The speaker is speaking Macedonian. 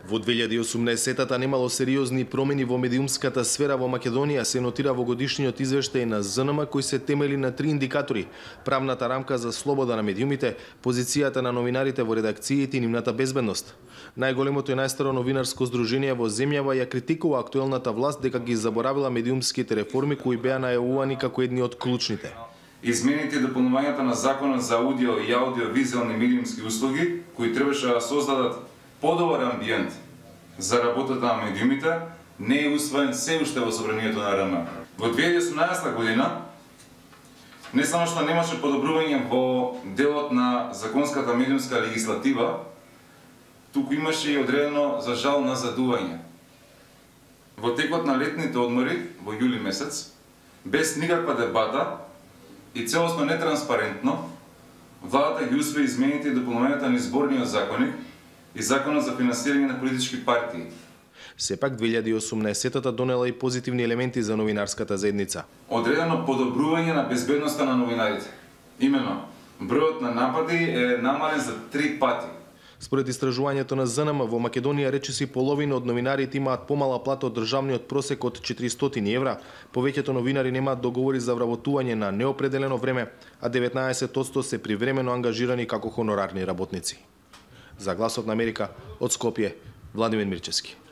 Во 2018-та немало сериозни промени во медиумската сфера во Македонија, се нотира во годишниот извештај на ЗНМ, кој се темели на 3 индикатори: правната рамка за слобода на медиумите, позицијата на новинарите во редакциите и нивната безбедност. Најголемото и најстаро новинарско здружение во земјава ја критикува актуелната власт дека ги заборавила медиумските реформи кои беа најавувани како едни од клучните. Измените и дополнувањата на Законот за аудио и аудиовизуални медиумски услуги, кои требаше да создадат подобар амбиент за работата на медиумите, не е усвоен се уште во собранието на РМ. Во 2018 година не само што немаше подобрување во делот на законската медиумска легислатива, туку имаше и одредено, за жал, назадување. Во текот на летните одмори, во јули месец, без никаква дебата и целосно нетранспарентно, владата ги усвои измените и дополнувањата на изборниот законник и Законот за финансирање на политички партии. Сепак 2018-та донела и позитивни елементи за новинарската заедница. Одредено подобрување на безбедноста на новинарите. Имено, бројот на напади е намален за 3 пати. Според истражувањето на ЗНМ, во Македонија речиси половина од новинарите имаат помала плата од државниот просек од 400 евра, повеќето новинари немаат договори за вработување на неопределено време, а 19% се привремено ангажирани како хонорарни работници. За Гласот на Америка, од Скопје, Владимир Мирчевски.